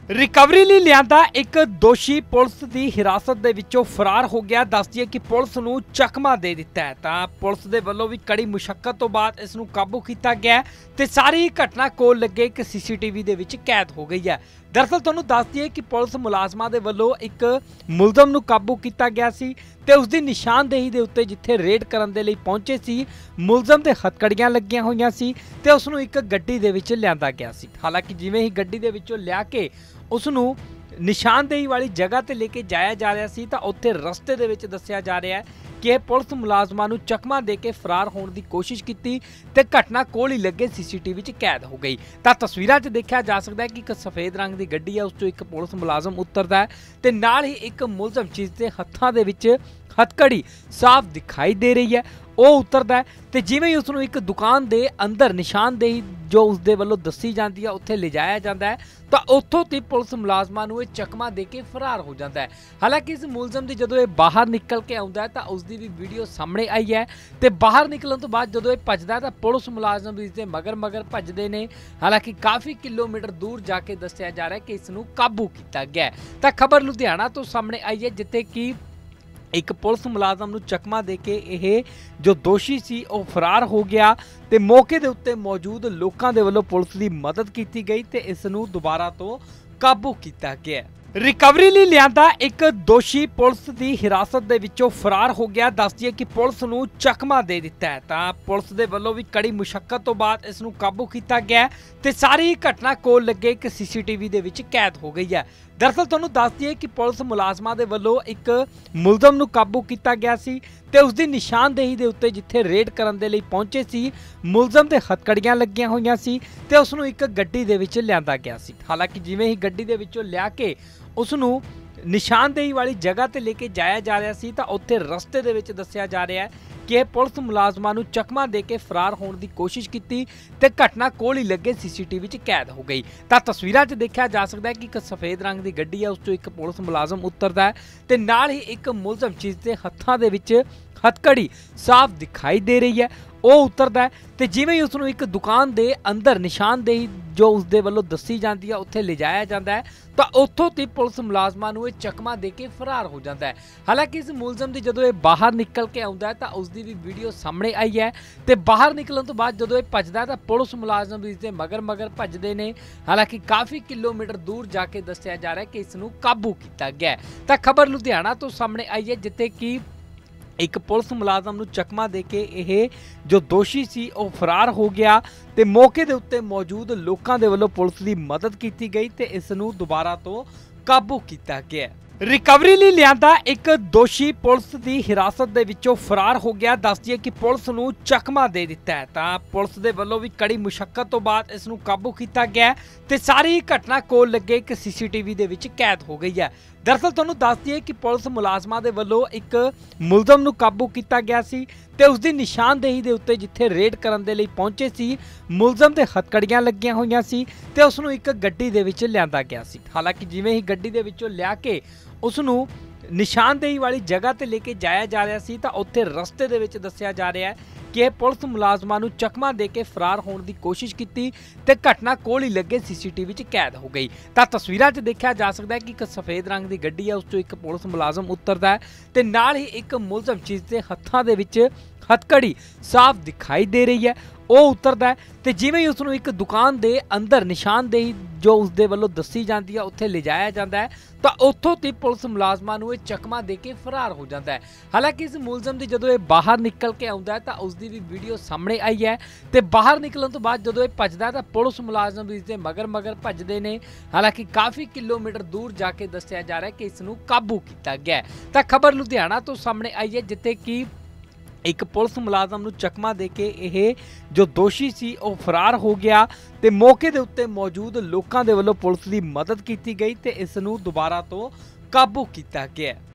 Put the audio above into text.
Recovery ਲਈ ਲਿਆਂਦਾ ਇੱਕ ਦੋਸ਼ੀ ਪੁਲਿਸ ਦੀ ਹਿਰਾਸਤ ਦੇ ਵਿੱਚੋਂ ਫਰਾਰ ਹੋ ਗਿਆ। ਦੱਸ ਦਈਏ ਕਿ ਪੁਲਿਸ ਨੂੰ ਚਕਮਾ ਦੇ ਦਿੱਤਾ ਹੈ ਤਾਂ ਪੁਲਿਸ ਦੇ ਵੱਲੋਂ ਵੀ ਕੜੀ ਮੁਸ਼ੱਕਤ ਤੋਂ ਬਾਅਦ ਇਸ ਨੂੰ ਕਾਬੂ ਕੀਤਾ ਗਿਆ ਤੇ ਸਾਰੀ ਘਟਨਾ ਕੋਲ ਲੱਗੇ ਇੱਕ ਸੀਸੀਟੀਵੀ ਦੇ ਵਿੱਚ ਕੈਦ ਹੋ ਗਈ ਹੈ। दरअसल ਤੁਹਾਨੂੰ ਦੱਸ ਦਈਏ ਕਿ ਪੁਲਿਸ ਮੁਲਾਜ਼ਮਾਂ ਦੇ ਵੱਲੋਂ ਇੱਕ ਮੁਲਜ਼ਮ ਨੂੰ ਕਾਬੂ ਕੀਤਾ ਗਿਆ ਸੀ ਤੇ ਉਸ ਦੀ ਨਿਸ਼ਾਨਦੇਹੀ ਦੇ ਉੱਤੇ ਜਿੱਥੇ ਰੇਡ ਕਰਨ ਦੇ ਲਈ ਪਹੁੰਚੇ ਸੀ ਮੁਲਜ਼ਮ ਦੇ ਹੱਥਕੜੀਆਂ ਲੱਗੀਆਂ ਹੋਈਆਂ ਸੀ ਤੇ ਉਸ ਨੂੰ ਇੱਕ ਗੱਡੀ ਦੇ ਵਿੱਚ ਲਿਆਂਦਾ ਗਿਆ ਸੀ। ਹਾਲਾਂਕਿ ਜਿਵੇਂ ਹੀ ਗੱਡੀ ਦੇ ਵਿੱਚੋਂ ਲਿਆ ਕੇ ਉਸ ਨੂੰ ਨਿਸ਼ਾਨਦੇਹੀ ਵਾਲੀ ਜਗ੍ਹਾ ਤੇ ਲੈ ਕੇ ਜਾਇਆ ਜਾ ਰਿਹਾ ਸੀ ਤਾਂ ਉੱਥੇ ਰਸਤੇ ਦੇ ਵਿੱਚ ਦੱਸਿਆ ਜਾ ਰਿਹਾ ਹੈ कि यह पुलिस मुलाजमान नूं चकमा दे के फरार होने की कोशिश की ते घटना कोल ही लगे सीसीटीवी च कैद हो गई। तो तस्वीरां च देखा जा सकता है कि एक सफेद रंग की गड्डी है उस चों एक पुलिस मुलाजम उतरता है ते नाल ही एक मुलजम चीज़ के हत्थां दे विच हथकड़ी साफ दिखाई दे रही है ਉਹ ਉਤਰਦਾ ਹੈ ਤੇ ਜਿਵੇਂ ਹੀ ਉਸ ਨੂੰ ਇੱਕ ਦੁਕਾਨ ਦੇ ਅੰਦਰ ਨਿਸ਼ਾਨਦੇਹੀ ਜੋ ਉਸ ਦੇ ਵੱਲੋਂ ਦੱਸੀ ਜਾਂਦੀ ਹੈ ਉੱਥੇ ਲਿਜਾਇਆ ਜਾਂਦਾ ਹੈ ਤਾਂ ਉੱਥੋਂ ਤੇ ਪੁਲਿਸ ਮੁਲਾਜ਼ਮਾਂ ਨੂੰ ਇਹ ਚਕਮਾ ਦੇ ਕੇ ਫਰਾਰ ਹੋ ਜਾਂਦਾ ਹੈ। ਹਾਲਾਂਕਿ ਇਸ ਮੁਲਜ਼ਮ ਦੀ ਜਦੋਂ ਇਹ ਬਾਹਰ ਨਿਕਲ ਕੇ ਆਉਂਦਾ ਹੈ ਤਾਂ ਉਸ ਦੀ ਵੀ ਵੀਡੀਓ ਸਾਹਮਣੇ ਆਈ ਹੈ ਤੇ ਬਾਹਰ ਨਿਕਲਣ ਤੋਂ ਬਾਅਦ ਜਦੋਂ ਇਹ ਭੱਜਦਾ ਤਾਂ ਪੁਲਿਸ ਮੁਲਾਜ਼ਮ ਇਸ ਦੇ ਮਗਰ ਭੱਜਦੇ ਨੇ। ਹਾਲਾਂਕਿ ਕਾਫੀ ਕਿਲੋਮੀਟਰ ਦੂਰ ਜਾ ਕੇ ਦੱਸਿਆ ਜਾ ਰਿਹਾ ਹੈ ਕਿ ਇਸ ਨੂੰ ਕਾਬੂ ਕੀਤਾ ਗਿਆ। ਤਾਂ ਖਬਰ ਲੁਧਿਆਣਾ ਤੋਂ ਸਾਹਮਣੇ ਆਈ ਹੈ ਜਿੱਥੇ ਕਿ एक पुलिस मुलाजम नूं चकमा दे के यह जो दोषी सी वह फरार हो गया ते मौके दे उत्ते मौजूद लोकां दे वल्लों पुलिस की मदद की गई ते इस नूं दोबारा तो काबू किया गया। रिकवरी ਲਈ ਲਿਆਂਦਾ ਇੱਕ ਦੋਸ਼ੀ ਪੁਲਿਸ ਦੀ ਹਿਰਾਸਤ ਦੇ ਵਿੱਚੋਂ ਫਰਾਰ ਹੋ ਗਿਆ। ਦੱਸ ਦਈਏ ਕਿ ਪੁਲਿਸ ਨੂੰ ਚਕਮਾ ਦੇ ਦਿੱਤਾ ਹੈ ਤਾਂ ਪੁਲਿਸ ਦੇ ਵੱਲੋਂ ਵੀ ਕੜੀ ਮੁਸ਼ੱਕਤ ਤੋਂ ਬਾਅਦ ਇਸ ਨੂੰ ਕਾਬੂ ਕੀਤਾ ਗਿਆ ਤੇ ਸਾਰੀ ਘਟਨਾ ਕੋਲ ਲੱਗੇ ਇੱਕ ਸੀਸੀਟੀਵੀ ਦੇ ਵਿੱਚ ਕੈਦ ਹੋ ਗਈ ਹੈ। ਦਰਅਸਲ ਤੁਹਾਨੂੰ ਦੱਸ ਦਈਏ ਕਿ ਪੁਲਿਸ ਮੁਲਾਜ਼ਮਾਂ ਦੇ ਵੱਲੋਂ ਇੱਕ ਮੁਲਜ਼ਮ ਨੂੰ ਕਾਬੂ ਕੀਤਾ ਗਿਆ ਸੀ ਤੇ ਉਸ ਦੀ ਨਿਸ਼ਾਨਦੇਹੀ ਦੇ ਉੱਤੇ ਜਿੱਥੇ ਰੇਡ ਕਰਨ ਦੇ ਲਈ ਪਹੁੰਚੇ ਸੀ ਮੁਲਜ਼ਮ ਦੇ ਹੱਥਕੜੀਆਂ ਲੱਗੀਆਂ ਹੋਈਆਂ ਸੀ ਤੇ ਉਸ ਨੂੰ ਇੱਕ ਗੱਡੀ ਦੇ ਵਿੱਚ ਲਿਆਂਦਾ ਗਿਆ ਸੀ। ਹਾਲਾਂਕਿ ਜਿਵੇਂ ਹੀ ਗੱਡੀ ਦੇ ਵਿੱਚੋਂ ਲਿਆ ਕੇ ਉਸ ਨੂੰ ਨਿਸ਼ਾਨਦੇਹੀ ਵਾਲੀ ਜਗ੍ਹਾ ਤੇ ਲੈ ਕੇ ਜਾਇਆ ਜਾ ਰਿਹਾ ਸੀ ਤਾਂ ਉੱਥੇ ਰਸਤੇ ਦੇ ਵਿੱਚ ਦੱਸਿਆ ਜਾ ਰਿਹਾ ਹੈ ਕਿ ਇਹ ਪੁਲਿਸ ਮੁਲਾਜ਼ਮਾਂ ਨੂੰ ਚਕਮਾ ਦੇ ਕੇ ਫਰਾਰ ਹੋਣ ਦੀ ਕੋਸ਼ਿਸ਼ ਕੀਤੀ ਤੇ ਘਟਨਾ ਕੋਲ ਹੀ ਲੱਗੇ ਸੀਸੀਟੀਵੀ 'ਚ ਕੈਦ ਹੋ ਗਈ। ਤਾਂ ਤਸਵੀਰਾਂ 'ਚ ਦੇਖਿਆ ਜਾ ਸਕਦਾ ਹੈ ਕਿ ਇੱਕ ਸਫੇਦ ਰੰਗ ਦੀ ਗੱਡੀ ਹੈ ਉਸ 'ਚੋਂ ਇੱਕ ਪੁਲਿਸ ਮੁਲਾਜ਼ਮ ਉਤਰਦਾ ਹੈ ਤੇ ਨਾਲ ਹੀ ਇੱਕ ਮੁਲਜ਼ਮ ਚੀਜ਼ ਦੇ ਹੱਥਾਂ ਦੇ ਵਿੱਚ ਹਥਕੜੀ ਸਾਫ਼ ਦਿਖਾਈ ਦੇ ਰਹੀ ਹੈ ਉਹ ਉਤਰਦਾ ਹੈ ਤੇ ਜਿਵੇਂ ਹੀ ਉਸ ਨੂੰ ਇੱਕ ਦੁਕਾਨ ਦੇ ਅੰਦਰ ਨਿਸ਼ਾਨਦੇਹੀ ਜੋ ਉਸ ਦੇ ਵੱਲੋਂ ਦੱਸੀ ਜਾਂਦੀ ਹੈ ਉੱਥੇ ਲਿਜਾਇਆ ਜਾਂਦਾ ਹੈ ਤਾਂ ਉੱਥੋਂ ਤੇ ਪੁਲਿਸ ਮੁਲਾਜ਼ਮਾਂ ਨੂੰ ਇਹ ਚਕਮਾ ਦੇ ਕੇ ਫਰਾਰ ਹੋ ਜਾਂਦਾ ਹੈ। ਹਾਲਾਂਕਿ ਇਸ ਮੁਲਜ਼ਮ ਦੀ ਜਦੋਂ ਇਹ ਬਾਹਰ ਨਿਕਲ ਕੇ ਆਉਂਦਾ ਹੈ ਤਾਂ ਉਸ ਦੀ ਵੀ ਵੀਡੀਓ ਸਾਹਮਣੇ ਆਈ ਹੈ ਤੇ ਬਾਹਰ ਨਿਕਲਣ ਤੋਂ ਬਾਅਦ ਜਦੋਂ ਇਹ ਭੱਜਦਾ ਤਾਂ ਪੁਲਿਸ ਮੁਲਾਜ਼ਮ ਇਸ ਦੇ ਮਗਰ ਭੱਜਦੇ ਨੇ। ਹਾਲਾਂਕਿ ਕਾਫੀ ਕਿਲੋਮੀਟਰ ਦੂਰ ਜਾ ਕੇ ਦੱਸਿਆ ਜਾ ਰਿਹਾ ਕਿ ਇਸ ਨੂੰ ਕਾਬੂ ਕੀਤਾ ਗਿਆ। ਤਾਂ ਖਬਰ ਲੁਧਿਆਣਾ ਤੋਂ ਸਾਹਮਣੇ ਆਈ ਹੈ ਜਿੱਥੇ ਕਿ एक पुलिस मुलाजम नूं चकमा दे के यह जो दोषी सी वह फरार हो गया ते मौके दे उत्ते मौजूद लोकां दे वल्लों पुलिस की मदद की गई ते इस नूं दोबारा तो काबू किया गया। रिकवरी ਲਈ ਲਿਆਂਦਾ ਇੱਕ ਦੋਸ਼ੀ ਪੁਲਿਸ ਦੀ ਹਿਰਾਸਤ ਦੇ ਵਿੱਚੋਂ ਫਰਾਰ ਹੋ ਗਿਆ। ਦੱਸ ਦਈਏ ਕਿ ਪੁਲਿਸ ਨੂੰ ਚਕਮਾ ਦੇ ਦਿੱਤਾ ਹੈ ਤਾਂ ਪੁਲਿਸ ਦੇ ਵੱਲੋਂ ਵੀ ਕੜੀ ਮੁਸ਼ੱਕਤ ਤੋਂ ਬਾਅਦ ਇਸ ਨੂੰ ਕਾਬੂ ਕੀਤਾ ਗਿਆ ਤੇ ਸਾਰੀ ਘਟਨਾ ਕੋਲ ਲੱਗੇ ਇੱਕ ਸੀਸੀਟੀਵੀ ਦੇ ਵਿੱਚ ਕੈਦ ਹੋ ਗਈ ਹੈ। ਦਰਅਸਲ ਤੁਹਾਨੂੰ ਦੱਸ ਦਈਏ ਕਿ ਪੁਲਿਸ ਮੁਲਾਜ਼ਮਾਂ ਦੇ ਵੱਲੋਂ ਇੱਕ ਮੁਲਜ਼ਮ ਨੂੰ ਕਾਬੂ ਕੀਤਾ ਗਿਆ ਸੀ ਤੇ ਉਸ ਦੀ ਨਿਸ਼ਾਨਦੇਹੀ ਦੇ ਉੱਤੇ ਜਿੱਥੇ ਰੇਡ ਕਰਨ ਦੇ ਲਈ ਪਹੁੰਚੇ ਸੀ ਮੁਲਜ਼ਮ ਦੇ ਹੱਥਕੜੀਆਂ ਲੱਗੀਆਂ ਹੋਈਆਂ ਸੀ ਤੇ ਉਸ ਨੂੰ ਇੱਕ ਗੱਡੀ ਦੇ ਵਿੱਚ ਲਿਆਂਦਾ ਗਿਆ ਸੀ। ਹਾਲਾਂਕਿ ਜਿਵੇਂ ਹੀ ਗੱਡੀ ਦੇ ਵਿੱਚੋਂ ਲਿਆ ਕੇ ਉਸ ਨੂੰ ਨਿਸ਼ਾਨਦੇਹੀ ਵਾਲੀ ਜਗ੍ਹਾ ਤੇ ਲੈ ਕੇ ਜਾਇਆ ਜਾ ਰਿਹਾ ਸੀ ਤਾਂ ਉੱਥੇ ਰਸਤੇ ਦੇ ਵਿੱਚ ਦੱਸਿਆ ਜਾ ਰਿਹਾ ਹੈ ਕਿ ਇਹ ਪੁਲਿਸ ਮੁਲਾਜ਼ਮਾਂ ਨੂੰ ਚਕਮਾ ਦੇ ਕੇ ਫਰਾਰ ਹੋਣ ਦੀ ਕੋਸ਼ਿਸ਼ ਕੀਤੀ ਤੇ ਘਟਨਾ ਕੋਲ ਹੀ ਲੱਗੇ ਸੀਸੀਟੀਵੀ 'ਚ ਕੈਦ ਹੋ ਗਈ। ਤਾਂ ਤਸਵੀਰਾਂ 'ਚ ਦੇਖਿਆ ਜਾ ਸਕਦਾ ਹੈ ਕਿ ਇੱਕ ਸਫੇਦ ਰੰਗ ਦੀ ਗੱਡੀ ਹੈ ਉਸ 'ਚੋਂ ਇੱਕ ਪੁਲਿਸ ਮੁਲਾਜ਼ਮ ਉਤਰਦਾ ਹੈ ਤੇ ਨਾਲ ਹੀ ਇੱਕ ਮੁਲਜ਼ਮ ਚੀਜ਼ ਦੇ ਹੱਥਾਂ ਦੇ ਵਿੱਚ ਹਥਕੜੀ ਸਾਫ਼ ਦਿਖਾਈ ਦੇ ਰਹੀ ਹੈ ਉਹ ਉਤਰਦਾ ਹੈ ਤੇ ਜਿਵੇਂ ਹੀ ਉਸ ਨੂੰ ਇੱਕ ਦੁਕਾਨ ਦੇ ਅੰਦਰ ਨਿਸ਼ਾਨਦੇਹੀ ਜੋ ਉਸ ਦੇ ਵੱਲੋਂ ਦੱਸੀ ਜਾਂਦੀ ਹੈ ਉੱਥੇ ਲਿਜਾਇਆ ਜਾਂਦਾ ਹੈ ਤਾਂ ਉੱਥੋਂ ਤੇ ਪੁਲਿਸ ਮੁਲਾਜ਼ਮਾਂ ਨੂੰ ਇਹ ਚਕਮਾ ਦੇ ਕੇ ਫਰਾਰ ਹੋ ਜਾਂਦਾ ਹੈ। ਹਾਲਾਂਕਿ ਇਸ ਮੁਲਜ਼ਮ ਦੀ ਜਦੋਂ ਇਹ ਬਾਹਰ ਨਿਕਲ ਕੇ ਆਉਂਦਾ ਹੈ ਤਾਂ ਉਸ ਦੀ ਵੀ ਵੀਡੀਓ ਸਾਹਮਣੇ ਆਈ ਹੈ ਤੇ ਬਾਹਰ ਨਿਕਲਣ ਤੋਂ ਬਾਅਦ ਜਦੋਂ ਇਹ ਭੱਜਦਾ ਤਾਂ ਪੁਲਿਸ ਮੁਲਾਜ਼ਮ ਇਸ ਦੇ ਮਗਰ ਭੱਜਦੇ ਨੇ। ਹਾਲਾਂਕਿ ਕਾਫੀ ਕਿਲੋਮੀਟਰ ਦੂਰ ਜਾ ਕੇ ਦੱਸਿਆ ਜਾ ਰਿਹਾ ਕਿ ਇਸ ਨੂੰ ਕਾਬੂ ਕੀਤਾ ਗਿਆ। ਤਾਂ ਖਬਰ ਲੁਧਿਆਣਾ ਤੋਂ ਸਾਹਮਣੇ ਆਈ ਹੈ ਜਿੱਥੇ ਕਿ एक पुलिस मुलाजम नूं चकमा दे के यह जो दोषी सी वह फरार हो गया ते मौके दे उत्ते मौजूद लोकां दे वल्लों पुलिस की मदद की गई ते इस नूं दोबारा तो काबू किया गया।